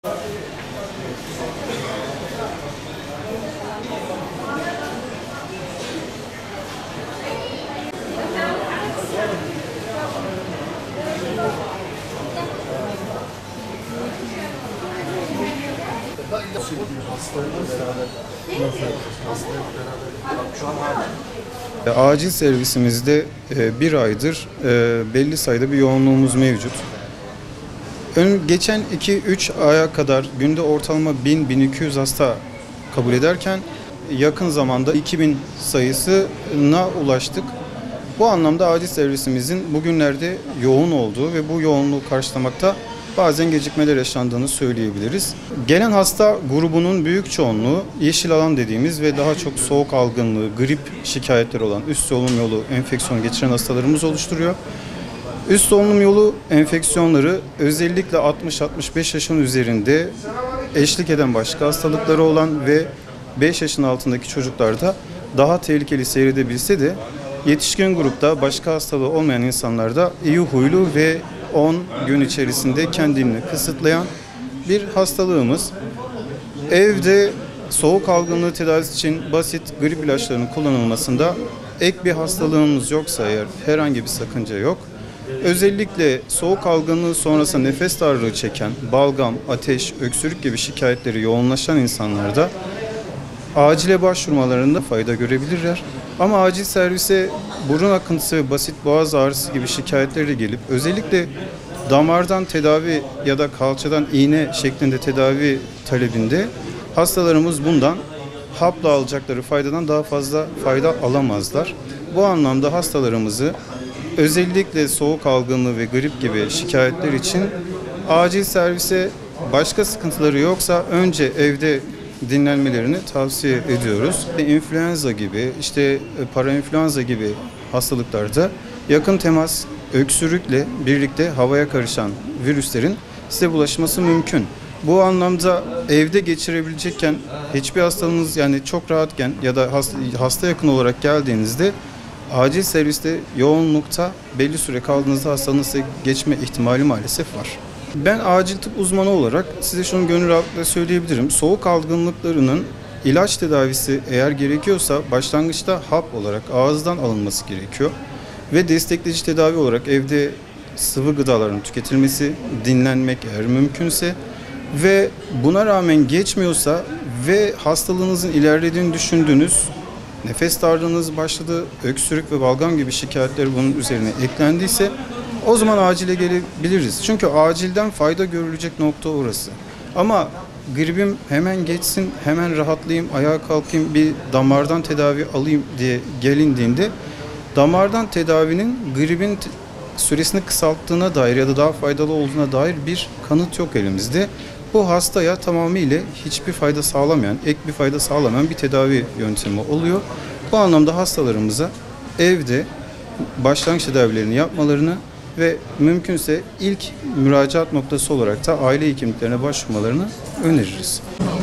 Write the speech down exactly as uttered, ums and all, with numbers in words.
Acil servisimizde bir aydır belli sayıda bir yoğunluğumuz mevcut. Geçen iki üç aya kadar günde ortalama bin bin iki yüz hasta kabul ederken yakın zamanda iki bin sayısına ulaştık. Bu anlamda acil servisimizin bugünlerde yoğun olduğu ve bu yoğunluğu karşılamakta bazen gecikmeler yaşandığını söyleyebiliriz. Gelen hasta grubunun büyük çoğunluğu yeşil alan dediğimiz ve daha çok soğuk algınlığı, grip şikayetleri olan üst solunum yolu enfeksiyonu geçiren hastalarımız oluşturuyor. Üst solunum yolu enfeksiyonları özellikle altmış altmış beş yaşın üzerinde eşlik eden başka hastalıkları olan ve beş yaşın altındaki çocuklarda daha tehlikeli seyredebilse de yetişkin grupta başka hastalığı olmayan insanlarda iyi huylu ve on gün içerisinde kendini kısıtlayan bir hastalığımız. Evde soğuk algınlığı tedavisi için basit grip ilaçlarının kullanılmasında ek bir hastalığımız yoksa eğer herhangi bir sakınca yok. Özellikle soğuk algınlığı sonrası nefes darlığı çeken, balgam, ateş, öksürük gibi şikayetleri yoğunlaşan insanlarda acile başvurmalarında fayda görebilirler. Ama acil servise burun akıntısı ve basit boğaz ağrısı gibi şikayetlerle gelip özellikle damardan tedavi ya da kalçadan iğne şeklinde tedavi talebinde hastalarımız bundan hapla alacakları faydadan daha fazla fayda alamazlar. Bu anlamda hastalarımızı özellikle soğuk algınlığı ve grip gibi şikayetler için acil servise, başka sıkıntıları yoksa önce evde dinlenmelerini tavsiye ediyoruz. İnfluenza gibi, işte parainfluenza gibi hastalıklarda yakın temas, öksürükle birlikte havaya karışan virüslerin size bulaşması mümkün. Bu anlamda evde geçirebilecekken hiçbir hastalığınız, yani çok rahatken ya da hasta, hasta yakın olarak geldiğinizde acil serviste yoğunlukta belli süre kaldığınızda hastanın size geçme ihtimali maalesef var. Ben acil tıp uzmanı olarak size şunu gönül rahatlıkla söyleyebilirim. Soğuk algınlıklarının ilaç tedavisi eğer gerekiyorsa başlangıçta hap olarak ağızdan alınması gerekiyor. Ve destekleyici tedavi olarak evde sıvı gıdaların tüketilmesi, dinlenmek eğer mümkünse ve buna rağmen geçmiyorsa ve hastalığınızın ilerlediğini düşündüğünüz, nefes darlığınız başladı, öksürük ve balgam gibi şikayetler bunun üzerine eklendiyse o zaman acile gelebiliriz. Çünkü acilden fayda görülecek nokta orası. Ama gribim hemen geçsin, hemen rahatlayayım, ayağa kalkayım, bir damardan tedavi alayım diye gelindiğinde damardan tedavinin gribin süresini kısalttığına dair ya da daha faydalı olduğuna dair bir kanıt yok elimizde. Bu hastaya tamamıyla hiçbir fayda sağlamayan, ek bir fayda sağlamayan bir tedavi yöntemi oluyor. Bu anlamda hastalarımıza evde başlangıç tedavilerini yapmalarını ve mümkünse ilk müracaat noktası olarak da aile hekimliklerine başvurmalarını öneririz.